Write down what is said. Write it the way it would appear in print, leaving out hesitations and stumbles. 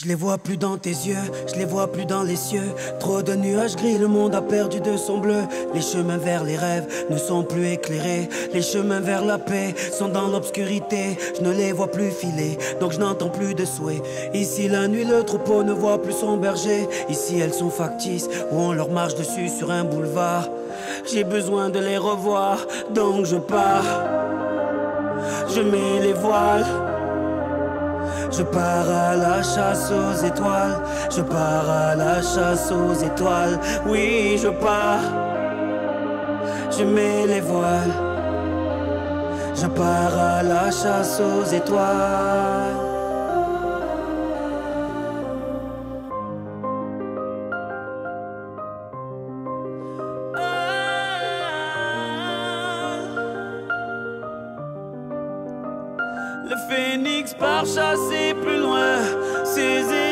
Je les vois plus dans tes yeux, je les vois plus dans les cieux. Trop de nuages gris, le monde a perdu de son bleu. Les chemins vers les rêves ne sont plus éclairés. Les chemins vers la paix sont dans l'obscurité. Je ne les vois plus filer, donc je n'entends plus de souhaits. Ici la nuit, le troupeau ne voit plus son berger. Ici elles sont factices, ou on leur marche dessus sur un boulevard. J'ai besoin de les revoir, donc je pars. Je mets les voiles. Je pars à la chasse aux étoiles. Je pars à la chasse aux étoiles. Oui, je pars. Je mets les voiles. Je pars à la chasse aux étoiles. Le phénix part chasser plus loin ses